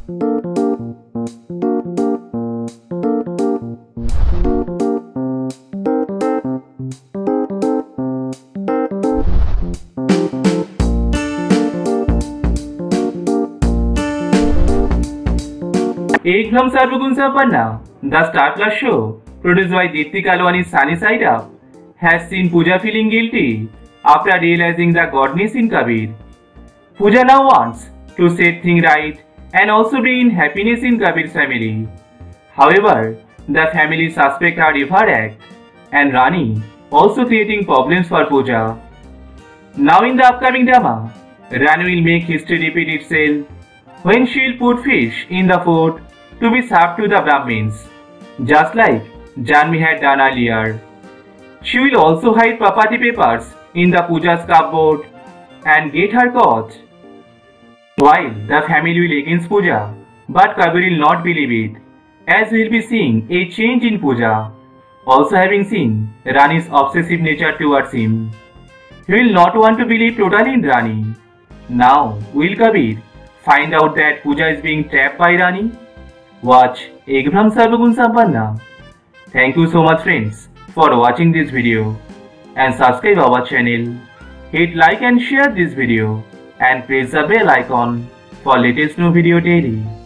Ekdham Sarvagun Sampanna, the Star Plus show, produced by Deepti Kalwani's Sunny Side Up, has seen Pooja feeling guilty after realizing the godness in Kabir. Pooja now wants to set things right and also bring in happiness in Kabir's family. However, the family suspect her overact and Rani also creating problems for Pooja. Now in the upcoming drama, Rani will make history repeat itself when she will put fish in the fort to be served to the Brahmins, just like Janvi had done earlier. She will also hide Papati papers in the Pooja's cupboard and get her caught. While the family will against Pooja, but Kabir will not believe it, as we will be seeing a change in Pooja, also having seen Rani's obsessive nature towards him. He will not want to believe totally in Rani. Now, will Kabir find out that Pooja is being trapped by Rani? Watch Ekdham Sarvagun Sampanna. Thank you so much friends for watching this video and subscribe our channel. Hit like and share this video and press the bell icon for latest new video daily.